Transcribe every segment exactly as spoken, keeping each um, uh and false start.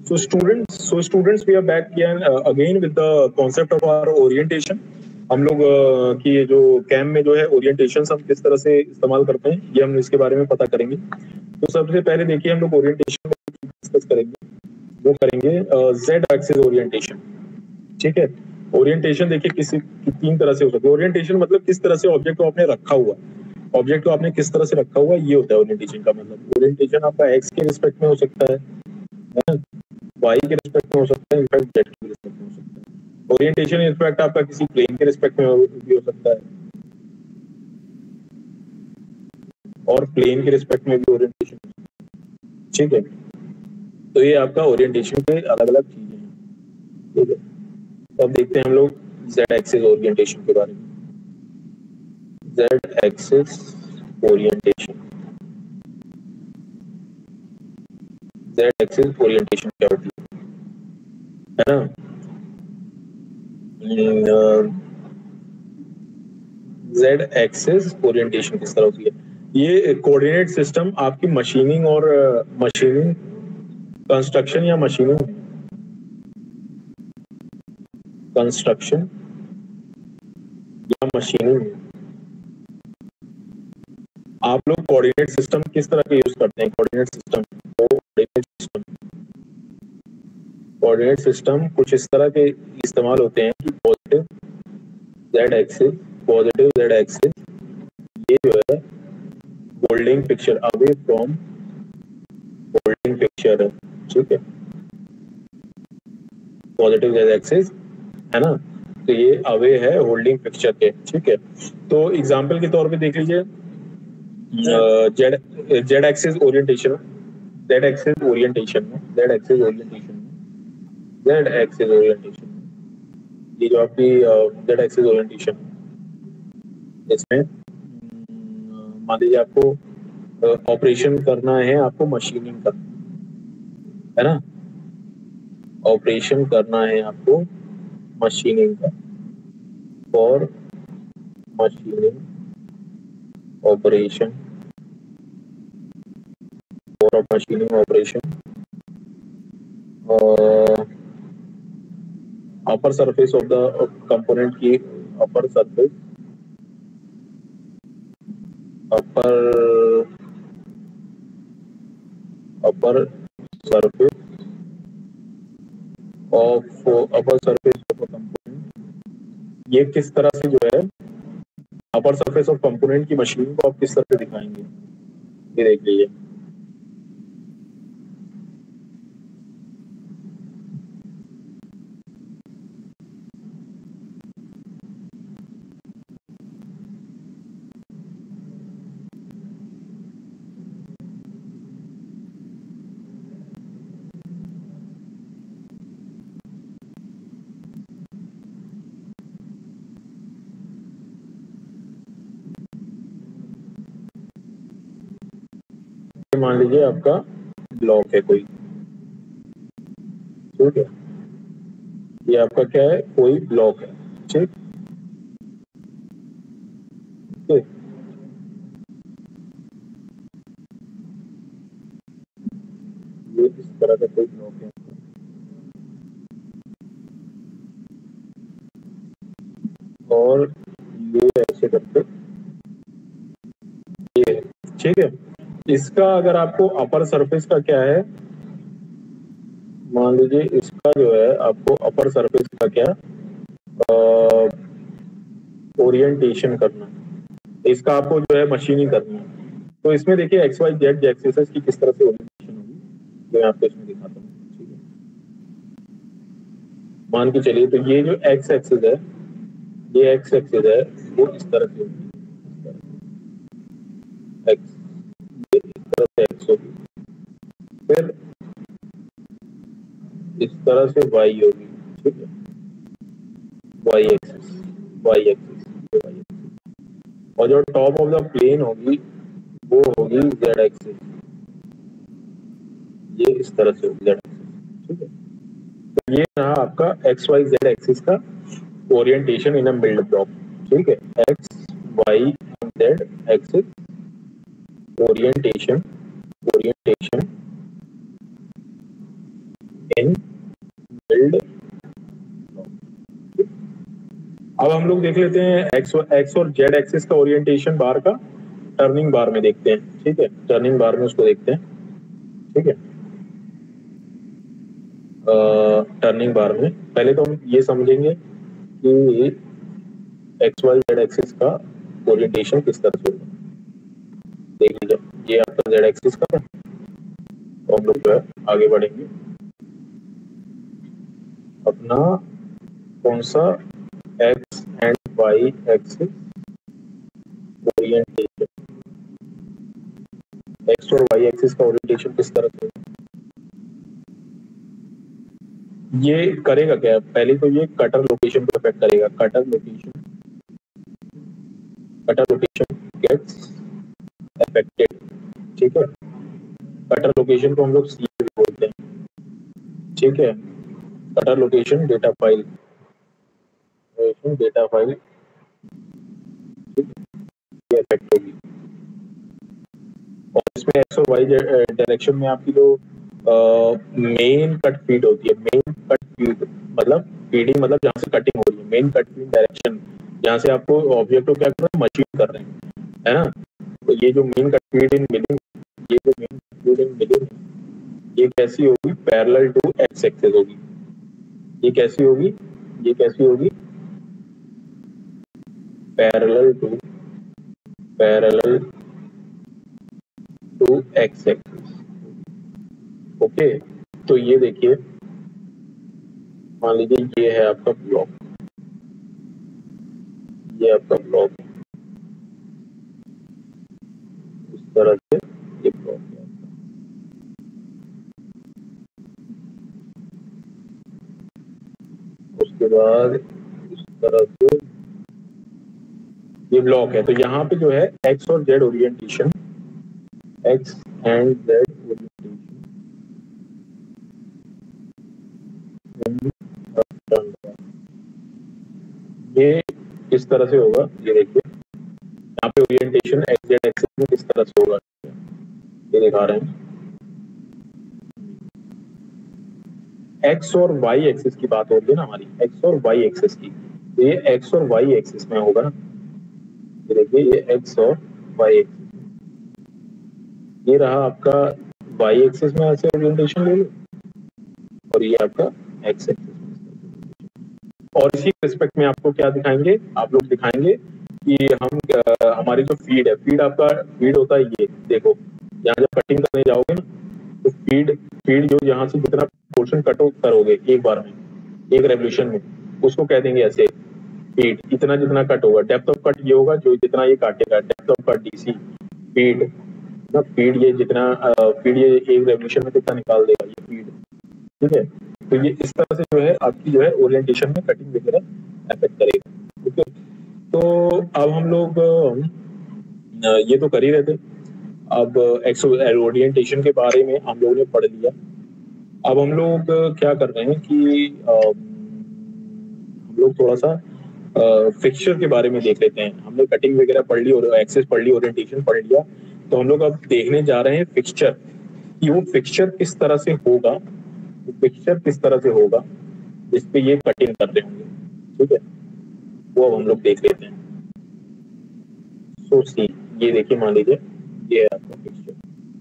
So students, so students, we are back again uh, again with the concept of our orientation. हम लोग uh, की ये जो cam में जो है ओरिएंटेशन हम किस तरह से इस्तेमाल करते हैं ये हम इसके बारे में पता करेंगे। तो सबसे पहले देखिए हम लोग ओरिएंटेशन डिस्कस करेंगे, वो करेंगे जेड एक्सिस ओरिएंटेशन। ठीक है, ओरिएंटेशन देखिए किसी तीन तरह से हो सकती है। ओरिएंटेशन मतलब किस तरह से ऑब्जेक्ट को आपने रखा हुआ, ऑब्जेक्ट को आपने किस तरह से रखा हुआ, ये होता है ओरिएंटेशन का मतलब। ओरिएंटेशन आपका एक्स के रिस्पेक्ट में हो सकता है, वाई के रिस्पेक्ट में हो सकता है, इनफैक्ट जेड के रिस्पेक्ट में हो सकता है। ओरिएंटेशन इनफैक्ट आपका किसी प्लेन के रिस्पेक्ट में भी हो सकता है और प्लेन के रिस्पेक्ट में भी ओरिएंटेशन। ठीक है, तो ये आपका ओरिएंटेशन के अलग अलग चीजें हैं। ठीक है, तो अब देखते हैं हम लोग जेड एक्सिस ओरिएंटेशन के बारे में। Z axis orientation, Z axis orientation क्या होती है, है ना। जेड एक्सिस ओरिएंटेशन किस तरह होती है, ये कोऑर्डिनेट सिस्टम आपकी मशीनिंग और मशीनिंग कंस्ट्रक्शन या मशीनिंग कंस्ट्रक्शन या मशीनिंग आप लोग कोऑर्डिनेट सिस्टम किस तरह के यूज करते हैं। Coordinate system coordinate system coordinate system कुछ इस तरह के इस्तेमाल होते हैं कि positive Z axis, positive Z axis ये जो है holding picture away from holding picture है। ठीक है, पॉजिटिव जेड एक्सिस है ना, तो ये अवे है होल्डिंग पिक्चर के। ठीक है, तो एग्जांपल के तौर पे देख लीजिए Z Z axis orientation, Z axis orientation में जेड एक्सिस ओरिएंटेशन में जेड एक्सिस ओरिएंटेशन ये जो आपकी जेड एक्सिस ओरिएंटेशन इसमें मान लीजिए आपको ऑपरेशन करना है, आपको मशीनिंग करना है ना, ऑपरेशन करना है आपको मशीनिंग का, for machining operation for machining operation upper surface of the component की upper surface upper upper surface of upper surface of component, ये किस तरह से जो है अपर सरफेस ऑफ कंपोनेंट की मशीनिंग को आप किस तरह से दिखाएंगे ये देख लीजिए। मान लीजिए आपका ब्लॉक है कोई, ठीक है, ये आपका क्या है, कोई ब्लॉक है। ठीक, ठीक, ये इस तरह का कोई ब्लॉक है और ये ऐसे करके ये, ठीक है, इसका अगर आपको अपर सरफेस का क्या है, मान लीजिए इसका जो है आपको अपर सरफेस का क्या ओरिएंटेशन करना है, इसका आपको जो है मशीनिंग करनी है। तो इसमें देखिए एक्स वाई जेड एक्सिस की किस तरह से ओरिएंटेशन होगी ये मैं आपको इसमें दिखाता हूँ। ठीक है, मान के चलिए तो ये जो एक्स एक्सिस है, ये एक्स एक्सिस है वो इस तरह से होगी, एक्स ये इस तरह से एक्स होगी, फिर इस तरह से वाई होगी। ठीक है, Y axis Y axis Y axis और जो टॉप ऑफ द प्लेन होगी वो होगी जेड एक्सिस, ये इस तरह से होगी जेड एक्सिस। ठीक है, तो ये रहा आपका एक्स वाई जेड एक्सिस का orientation in a build block. ठीक है, X Y Z axis orientation orientation in build. अब हम लोग देख लेते हैं एक्स एक्स और जेड एक्सिस का ओरिएंटेशन बार का टर्निंग बार में देखते हैं। ठीक है, टर्निंग बार में उसको देखते हैं। ठीक है, टर्निंग बार में पहले तो हम ये समझेंगे कि एक्स वाई जेड एक्सिस का ओरिएंटेशन किस तरह से होगा। देख लीजिए, ये आपका जेड एक्सिस का है, तो हम लोग जो है आगे बढ़ेंगे। अपना कौन सा X and Y axis orientation, X और वाई एक्सिस का ओरिएंटेशन किस तरह से होगा। ये करेगा क्या, पहले तो ये कटर लोकेशन को अफेक्ट करेगा। Cutter location cutter location gets affected. ठीक है, कटर लोकेशन को हम लोग सी भी बोलते हैं। ठीक है, cutter location data file data file ये अफेक्ट होगी। और इसमें एक्स और वाई डायरेक्शन में आपकी जो मेन कट फीड होती है, मेन कट फीड मतलब फीडिंग मतलब जहाँ से कटिंग हो रही है, मेन कट फीड डायरेक्शन जहाँ से आपको ऑब्जेक्ट को क्या कर रहे हैं, मशीन कर रहे हैं, है ना। तो ये जो main cut feed in milling, ये जो main cut feed in milling ये कैसी होगी, पैरेलल टू एक्स एक्सिस होगी। ये कैसी होगी, ये कैसी होगी, parallel to parallel to X axis. Okay, तो ये देखिए, मान लीजिए ये है आपका ब्लॉक, ये आपका ब्लॉक इस तरह से, ये ब्लॉक है। उसके बाद इस तरह से ये ब्लॉक है। तो यहाँ पे जो है एक्स और Z orientation, X and Z orientation ये किस तरह से होगा, ये देखिए यहाँ पे ओरिएंटेशन एक्स जेड एक्सिस में किस तरह से होगा, ये दिखा रहे हैं। एक्स और वाई एक्सिस की बात हो रही है ना हमारी, एक्स और वाई एक्सिस की, तो ये एक्स और वाई एक्सिस में होगा ना। ये देखिए, ये एक्स और वाई एक्सिस, ये रहा आपका वाई एक्सिस में ऐसे ओरिएंटेशन ले लो, और ये आपका एक्स एक्सिस में। और इसी रिस्पेक्ट में आपको क्या दिखाएंगे, आप लोग दिखाएंगे कि हम आ, हमारी जो फीड है, फीड आपका फीड होता है, ये देखो यहाँ जब कटिंग करने जाओगे ना, तो फीड फीड जो यहाँ से जितना पोर्शन कट करोगे एक बार में, एक रेवोल्यूशन में, उसको कह देंगे ऐसे फीड। इतना जितना कट होगा, डेप्थ ऑफ कट ये होगा जो जितना ये काटेगा, depth of cut DC feed ना, फीड ये जितना फीड ये एक रेवोल्यूशन में कितना निकाल देगा, ये फीड। ठीक है, तो ये इस तरह से जो है आपकी जो है ओरिएंटेशन में कटिंग वगैरह अफेक्ट करेगा। ठीक है, तो अब हम लोग ये तो कर ही रहे थे। अब एक्स ओरिएंटेशन के बारे में हम लोगों ने पढ़ लिया। अब हम लोग क्या कर रहे हैं कि हम लोग थोड़ा सा फिक्सचर के बारे में देख लेते हैं। हमने कटिंग वगैरह पढ़ ली और एक्सेस पढ़ ली, ओरिएंटेशन पढ़ लिया, तो हम लोग अब देखने जा रहे हैं फिक्सचर, कि वो फिक्सचर किस तरह से होगा, वो फिक्सचर किस तरह से होगा जिसपे ये कटिंग कर रहे होंगे। ठीक है, वो अब हम लोग देख लेते हैं। सो सी, ये देखिए, मान लीजिए ये है आपका फिक्सचर,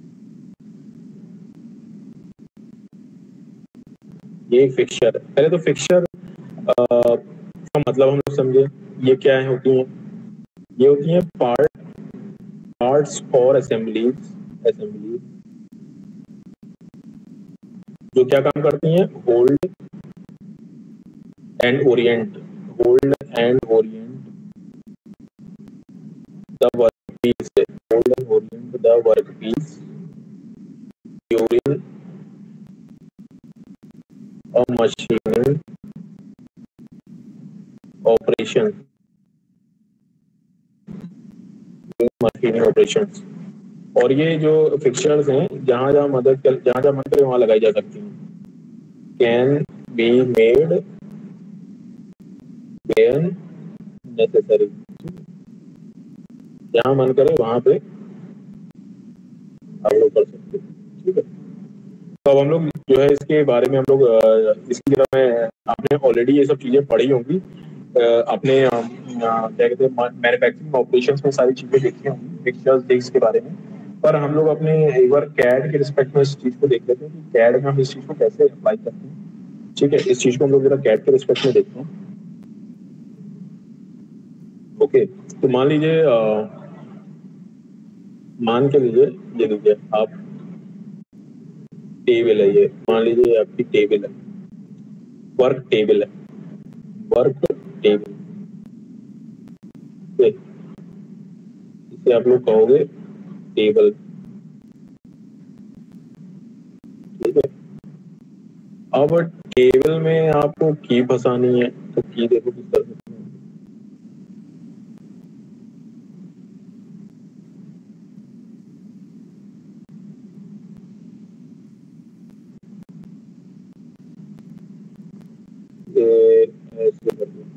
ये फिक्सचर। पहले तो फिक्सचर का मतलब हम लोग समझे, ये क्या है होती हैं, ये होती हैं पार्ट पार्ट्स और असेंबलीज असेंबलीज जो क्या काम करती हैं, hold and orient hold and orient the work piece hold and orient the work piece during a machining operation machining operations. और ये जो फिक्सचर्स हैं, जहां जहां मदद कर जहां जहां मन करे वहां लगाई जा सकती हैं। Can be made when necessary, जहां मन करे वहां पे आप लोग कर सकते हैं। ठीक है, तो अब हम लोग जो है इसके बारे में हम लोग अ, इसकी तरह में आपने ऑलरेडी ये सब चीजें पढ़ी होंगी अ, अपने अ, अ, क्या कहते हैं मैन्युफैक्चरिंग ऑपरेशंस में सारी चीजें देखी होंगी फिक्सचर्स डिस्क के बारे में। पर हम लोग अपने एक बार कैड के रिस्पेक्ट में इस चीज को देख लेते हैं कि कैड में हम इस चीज को कैसे अप्लाई करते हैं। ठीक है, इस चीज को हम लोग जरा कैड के रिस्पेक्ट में देखते हैं। ओके, तो मान लीजिए अ, मान के लीजिए ये लीजिए आप टेबल है, ये मान लीजिए आपकी टेबल है, वर्क टेबल है, वर्क टेबल, इसे आप लोग कहोगे टेबल। ठीक है, अब टेबल में आपको की फंसानी है, तो की देखो किस तरह से ऐसे कर दो।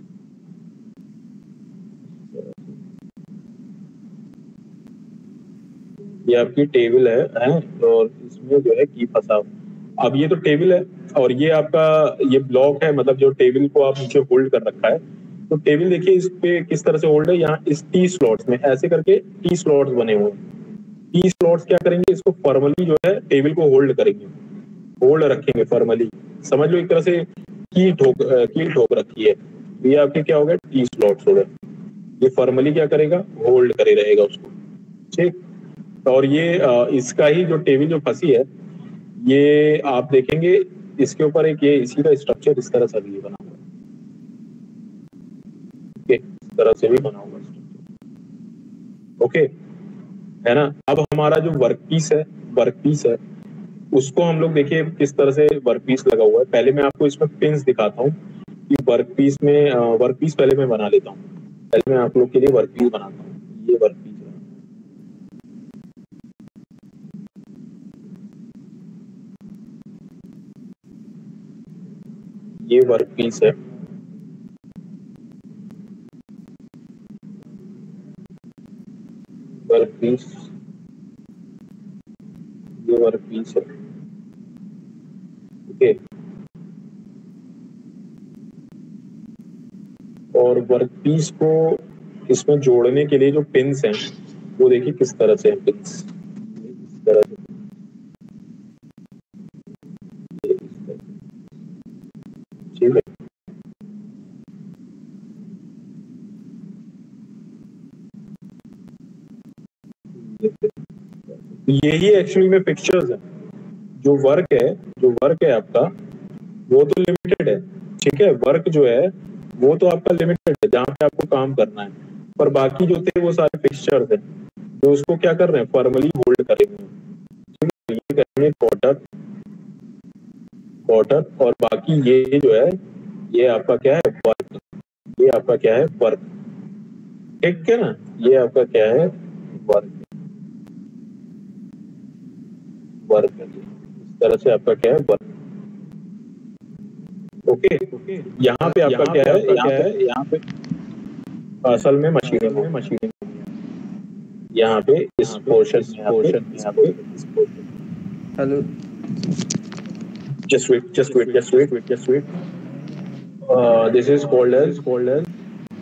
ये आपकी टेबल है, है और इसमें जो है की फंसा। अब ये तो टेबल है और ये आपका ये ब्लॉक है, मतलब जो टेबल को आप नीचे होल्ड कर रखा है। तो टेबल देखिए इस पे किस तरह से होल्ड है, यहाँ इस टी स्लॉट्स में ऐसे करके टी स्लॉट्स बने हुए हैं। टी स्लॉट्स क्या करेंगे, इसको फॉर्मली जो है टेबल को होल्ड करेंगे, होल्ड रखेंगे फॉर्मली। समझ लो एक तरह से की ठोक की ठोक रखी है। ये आपके क्या हो गए, टी स्लॉट्स हो गए। ये फॉर्मली क्या करेगा, होल्ड करे रहेगा उसको। ठीक, और ये इसका ही जो टेबल जो फंसी है, ये आप देखेंगे इसके ऊपर एक ये इसी का स्ट्रक्चर इस तरह से भी बना हुआ है, इस तरह से भी बना हुआ है स्ट्रक्चर। ओके, है ना। अब हमारा जो वर्क पीस है, वर्क पीस है उसको हम लोग देखिए किस तरह से वर्क पीस लगा हुआ है। पहले मैं आपको इसमें पिंस दिखाता हूँ कि वर्क पीस में वर्क पीस पहले मैं बना लेता हूँ। पहले मैं आप लोग के लिए वर्क पीस बनाता हूँ। ये वर्क पीस है, ये वर्क पीस है। वर्क पीस, ये वर्क पीस है। ओके, और वर्क पीस को इसमें जोड़ने के लिए जो पिंस हैं वो देखिए किस तरह से हैं पिंस, इस तरह से। ठीक है, यही एक्चुअली में पिक्चर्स है। जो वर्क है, जो वर्क है आपका वो तो लिमिटेड है। ठीक है, वर्क जो है वो तो आपका लिमिटेड है जहाँ पे आपको काम करना है, पर बाकी जो थे वो सारे पिक्चर्स हैं जो उसको क्या कर रहे हैं, फॉर्मली होल्ड करेंगे। ठीक है, ये करेंगे क्वार्टर, क्वार्टर, और बाकी ये जो है ये आपका क्या है, वर्क। ये आपका क्या है, वर्क। ठीक है ना, ये आपका क्या है, वर्क। वर्क इस तरह से आपका क्या है, वर्क। ओके, यहाँ पे आपका क्या है, यहाँ पे यहाँ पे असल में मशीनिंग में मशीनिंग यहाँ पे इस पोर्शन में पोर्शन यहाँ पे इस portion. Hello, just wait just wait just wait just wait uh, this is called as called as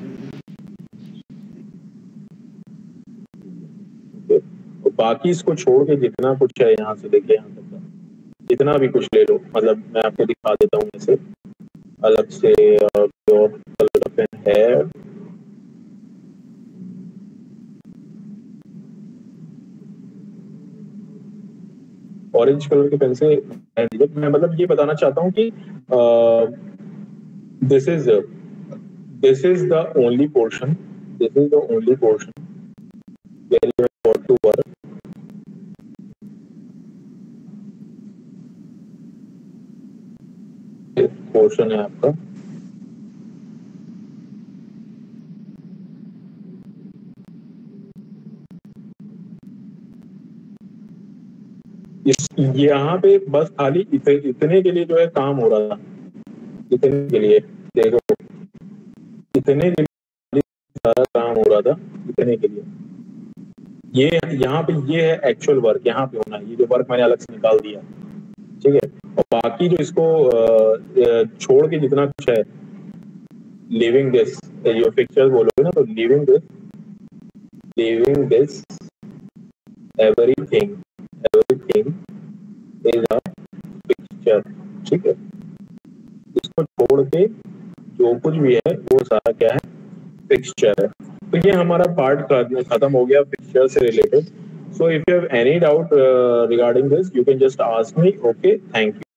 okay. तो बाकी इसको छोड़ के जितना कुछ है यहाँ से लेके यहाँ तक का, जितना भी कुछ ले लो, मतलब मैं आपको दिखा देता हूँ ऐसे अलग से। प्योर कलर पेन है, ऑरेंज कलर के पेन से मैं मतलब ये बताना चाहता हूँ कि this is this is the only portion this is the only portion where you have got to work. Portion है आपका, इस यहाँ पे बस खाली इत, इतने के लिए जो है काम हो रहा था, इतने के लिए देखो, इतने के लिए सारा काम हो रहा था, इतने के लिए। ये यहाँ पे ये है एक्चुअल वर्क, यहाँ पे होना है। ये जो वर्क मैंने अलग से निकाल दिया, ठीक है। और बाकी जो इसको अ, छोड़ के जितना कुछ है, लिविंग दिस, जो फिक्चर्स बोलोगे ना, तो leaving this, leaving this everything, everything is a fixture, ठीक है। इसको छोड़ के जो कुछ भी है वो सारा क्या है, फिक्सचर है। तो ये हमारा पार्ट खत्म हो गया फिक्सचर से related. So if you have any doubt regarding this, you can just ask me. Okay, thank you.